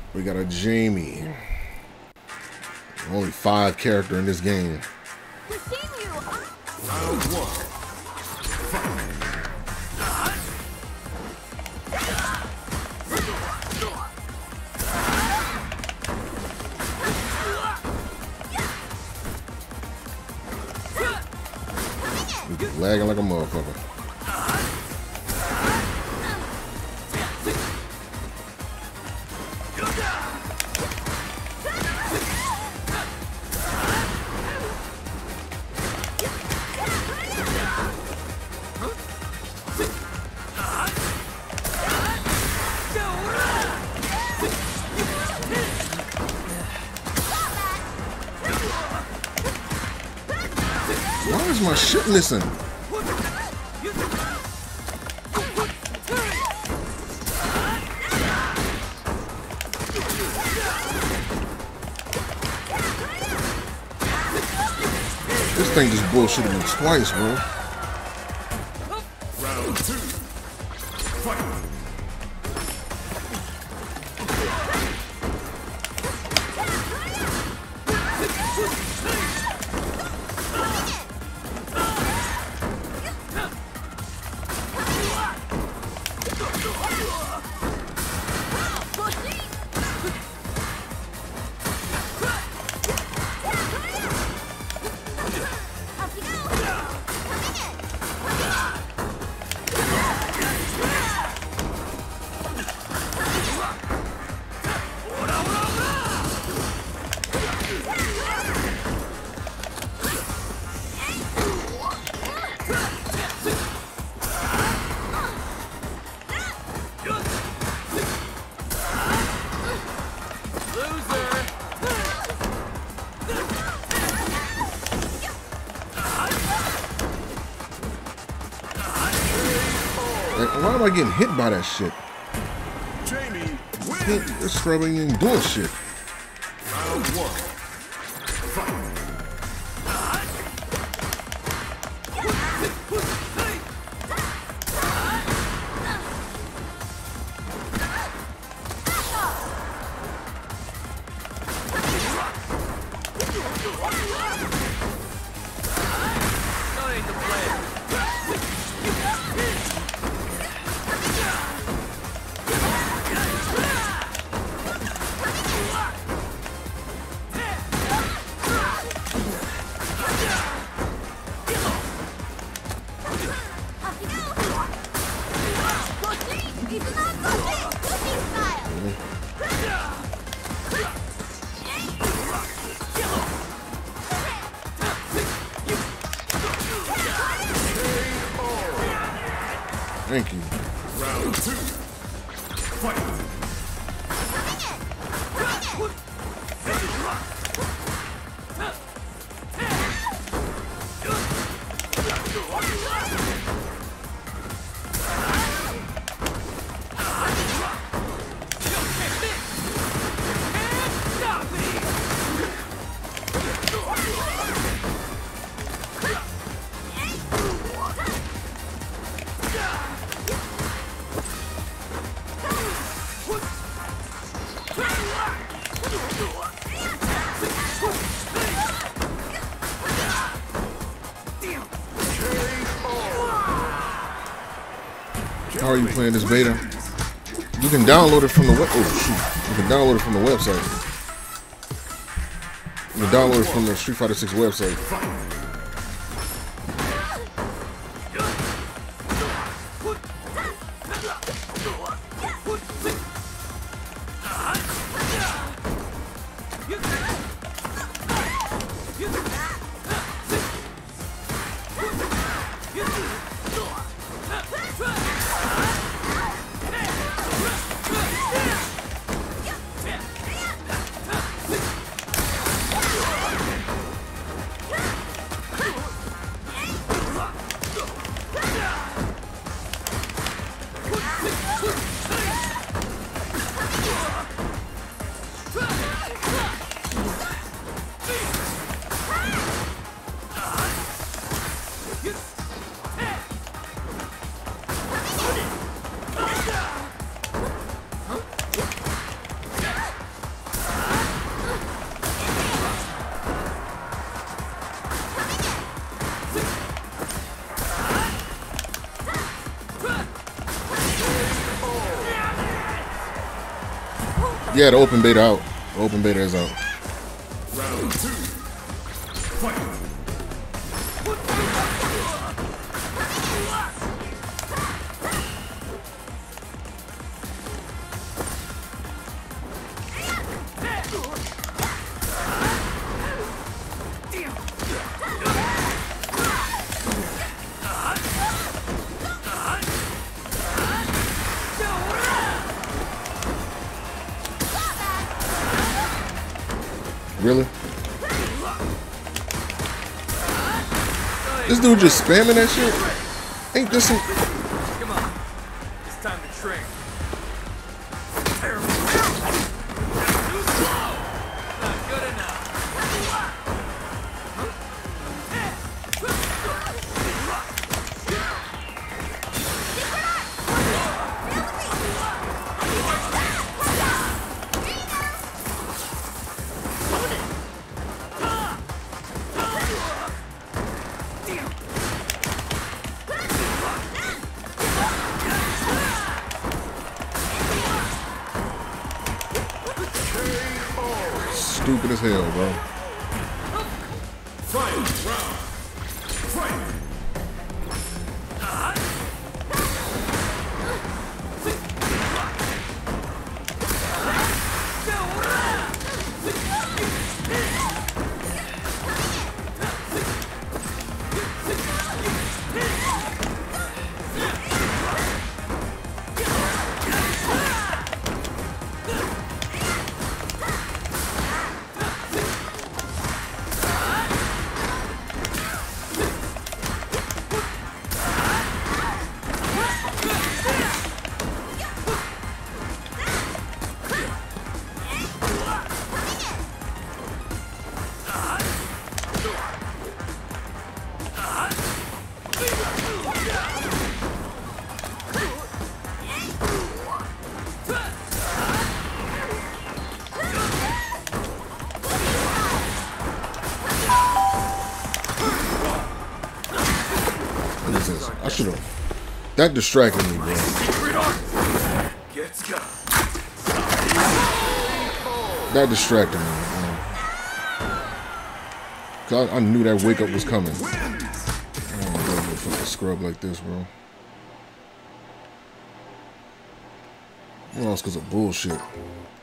We got a Jamie. Only 5 character in this game. Round 1. Lagging like a motherfucker. Why is my shit missing? This thing just bullshitted me twice, bro. Round 2. Fight. Why am I getting hit by that shit? Jamie wins. This scrub ain't even doing shit. Round 1. Fight. Thank you. Round 2. Fight. How are you playing this beta? You can download it from the web. Oh shoot! You can download it from the website. You can download it from the Street Fighter 6 website. Yeah, the open beta out. The open beta is out. Round 2. Fight. Really? This dude just spamming that shit? Ain't this some... Come on. It's time to train. Not good enough. Stupid as hell, bro. Final round. Fight. What is this? I should have... That distracted me, bro. That distracted me, man. 'Cause I knew that wake up was coming. I don't go to fucking scrub like this, bro. I lost because of bullshit.